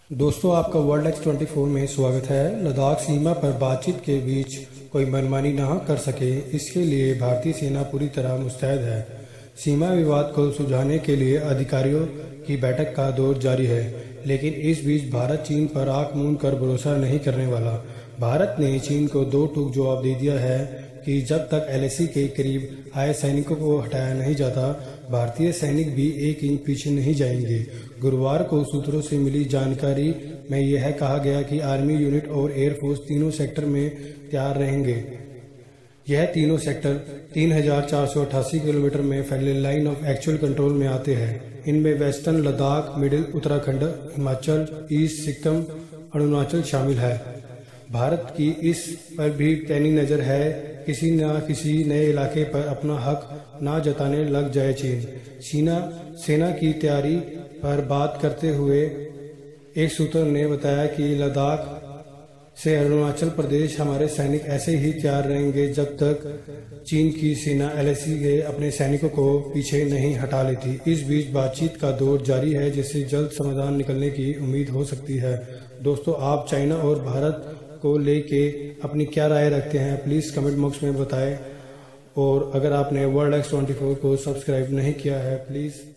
दोस्तों, आपका world x 24 में स्वागत है। लद्दाख सीमा पर बातचीत के बीच कोई मनमानी न कर सके, इसके लिए भारतीय सेना पूरी तरह मुस्तैद है। सीमा विवाद को सुलझाने के लिए अधिकारियों की बैठक का दौर जारी है, लेकिन इस बीच भारत चीन पर आंख मूंद कर भरोसा नहीं करने वाला। भारत ने चीन को दो टूक जवाब दे दिया है कि जब तक LAC के करीब आए सैनिकों को हटाया नहीं जाता, भारतीय सैनिक भी एक इंच पीछे नहीं जाएंगे। गुरुवार को सूत्रों से मिली जानकारी में यह कहा गया कि आर्मी यूनिट और एयरफोर्स तीनों सेक्टर में तैयार रहेंगे। यह तीनों सेक्टर 3488 किलोमीटर में फैले लाइन ऑफ एक्चुअल कंट्रोल में आते हैं। इनमें western Ladakh, middle Uttarakhand, Himachal, east Sikkim, Arunachal शामिल है। भारत की इस पर भी पैनी नजर है, किसी न किसी नए इलाके पर अपना हक ना जताने लग जाए चीन। सेना की तैयारी पर बात करते हुए एक सूत्र ने बताया कि लद्दाख से अरुणाचल प्रदेश हमारे सैनिक ऐसे ही तैयार रहेंगे जब तक चीन की सेना LAC के अपने सैनिकों को पीछे नहीं हटा लेती। इस बीच बातचीत का दौर जारी है, जिससे जल्द समाधान निकलने की उम्मीद हो सकती है। दोस्तों, आप चाइना और भारत को लेके अपनी क्या राय रखते हैं, प्लीज़ कमेंट बॉक्स में बताएं। और अगर आपने वर्ल्ड एक्स 24 को सब्सक्राइब नहीं किया है, प्लीज़